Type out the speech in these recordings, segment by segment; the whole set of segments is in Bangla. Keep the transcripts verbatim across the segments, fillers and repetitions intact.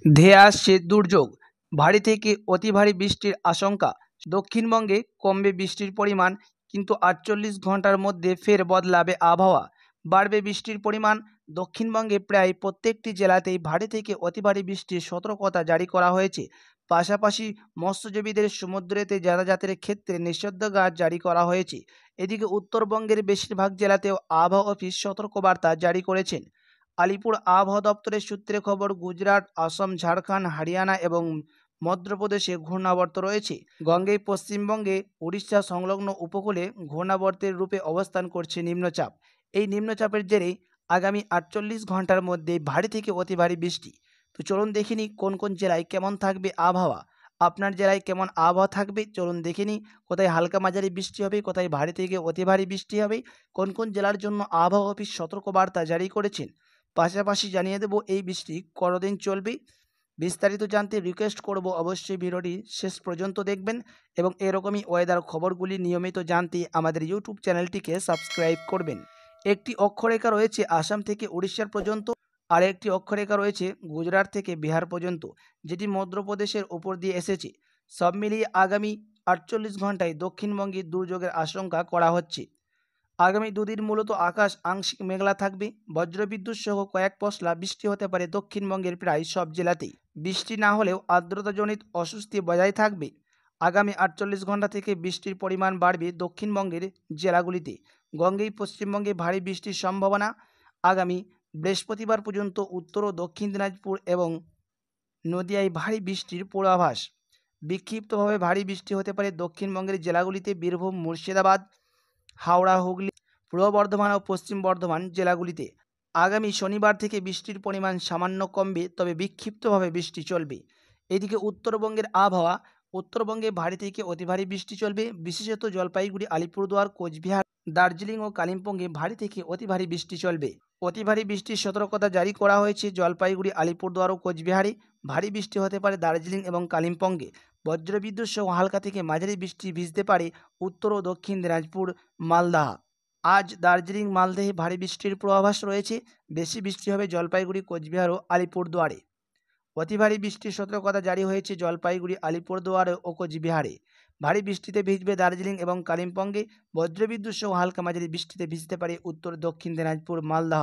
ধেয়ে আসছে দুর্যোগ, ভারী থেকে অতি ভারী বৃষ্টির আশঙ্কা। দক্ষিণবঙ্গে কমবে বৃষ্টির পরিমাণ, কিন্তু আটচল্লিশ ঘন্টার মধ্যে ফের বদলাবে আবহাওয়া। বাড়বে বৃষ্টির পরিমাণ। দক্ষিণবঙ্গে প্রায় প্রত্যেকটি জেলাতেই ভারী থেকে অতি ভারী বৃষ্টির সতর্কতা জারি করা হয়েছে। পাশাপাশি মৎস্যজীবীদের সমুদ্রেতে যাতায়াতের ক্ষেত্রে নিষেধাজ্ঞা জারি করা হয়েছে। এদিকে উত্তরবঙ্গের বেশিরভাগ জেলাতেও আবহাওয়া অফিস সতর্কবার্তা জারি করেছেন। আলিপুর আবহাওয়া দপ্তরের সূত্রে খবর, গুজরাট, আসাম, ঝাড়খণ্ড, হরিয়ানা এবং মধ্যপ্রদেশে ঘূর্ণাবর্ত রয়েছে। গঙ্গেই পশ্চিমবঙ্গে উড়িষ্যা সংলগ্ন উপকূলে ঘূর্ণাবর্তের রূপে অবস্থান করছে নিম্নচাপ। এই নিম্নচাপের জেরে আগামী আটচল্লিশ ঘন্টার মধ্যে ভারী থেকে অতি ভারী বৃষ্টি। তো চলুন দেখে নিই কোন কোন জেলায় কেমন থাকবে আবহাওয়া। আপনার জেলায় কেমন আবহাওয়া থাকবে চলুন দেখে নিই। কোথায় হালকা মাঝারি বৃষ্টি হবে, কোথায় ভারী থেকে অতি ভারী বৃষ্টি হবে, কোন কোন জেলার জন্য আবহাওয়া অফিস সতর্কবার্তা জারি করেছেন। পাশাপাশি জানিয়ে দেব এই বৃষ্টি কতদিন চলবে। বিস্তারিত জানতে রিকোয়েস্ট করব অবশ্যই ভিডিওটি শেষ পর্যন্ত দেখবেন এবং এরকমই ওয়েদার খবরগুলি নিয়মিত জানতে আমাদের ইউটিউব চ্যানেলটিকে সাবস্ক্রাইব করবেন। একটি অক্ষরেখা রয়েছে আসাম থেকে উড়িষ্যার পর্যন্ত, আর একটি অক্ষরেখা রয়েছে গুজরাট থেকে বিহার পর্যন্ত, যেটি মধ্যপ্রদেশের উপর দিয়ে এসেছে। সব মিলিয়ে আগামী আটচল্লিশ ঘন্টায় দক্ষিণবঙ্গে দুর্যোগের আশঙ্কা করা হচ্ছে। আগামী দুদিন মূলত আকাশ আংশিক মেঘলা থাকবে। বজ্রবিদ্যুৎ সহ কয়েক পশলা বৃষ্টি হতে পারে দক্ষিণবঙ্গের প্রায় সব জেলাতেই। বৃষ্টি না হলেও আর্দ্রতাজনিত অস্বস্তি বজায় থাকবে। আগামী আটচল্লিশ ঘন্টা থেকে বৃষ্টির পরিমাণ বাড়বে দক্ষিণবঙ্গের জেলাগুলিতে। গঙ্গেই পশ্চিমবঙ্গে ভারী বৃষ্টির সম্ভাবনা। আগামী বৃহস্পতিবার পর্যন্ত উত্তর ও দক্ষিণ দিনাজপুর এবং নদিয়ায় ভারী বৃষ্টির পূর্বাভাস। বিক্ষিপ্তভাবে ভারী বৃষ্টি হতে পারে দক্ষিণবঙ্গের জেলাগুলিতে বীরভূম, মুর্শিদাবাদ, হাওড়া, হুগলি, পূর্ব বর্ধমান ও পশ্চিম বর্ধমান জেলাগুলিতে। আগামী শনিবার থেকে বৃষ্টির পরিমাণ সামান্য কমবে, তবে বিক্ষিপ্তভাবে বৃষ্টি চলবে। এদিকে উত্তরবঙ্গের আবহাওয়া, উত্তরবঙ্গে ভারী থেকে অতি ভারী বৃষ্টি চলবে। বিশেষত জলপাইগুড়ি, আলিপুরদুয়ার, কোচবিহার, দার্জিলিং ও কালিম্পংয়ে ভারী থেকে অতি ভারী বৃষ্টি চলবে। অতি ভারী বৃষ্টির সতর্কতা জারি করা হয়েছে জলপাইগুড়ি, আলিপুরদুয়ার ও কোচবিহারে। ভারী বৃষ্টি হতে পারে দার্জিলিং এবং কালিম্পংয়ে। বজ্রবিদ্যুৎ সহ হালকা থেকে মাঝারি বৃষ্টি ভিজতে পারে উত্তর ও দক্ষিণ দিনাজপুর, মালদহ। আজ দার্জিলিং, মালদহে ভারী বৃষ্টির পূর্বাভাস রয়েছে। বেশি বৃষ্টি হবে জলপাইগুড়ি, কোচবিহার ও আলিপুরদুয়ারে। অতি ভারী বৃষ্টির সতর্কতা জারি হয়েছে জলপাইগুড়ি, আলিপুরদুয়ার ও কোচবিহারে। ভারী বৃষ্টিতে ভিজবে দার্জিলিং এবং কালিম্পংয়ে। বজ্রবিদ্যুৎ সহ হালকা মাঝারি বৃষ্টিতে ভিজতে পারে উত্তর দক্ষিণ দিনাজপুর, মালদহ।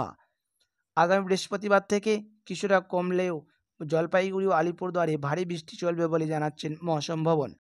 আগামী বৃহস্পতিবার থেকে কিছুটা কমলেও জলপাইগুড়ি ও আলিপুরদুয়ারে ভারী বৃষ্টি চলবে বলে জানাচ্ছেন মৌসুম ভবন।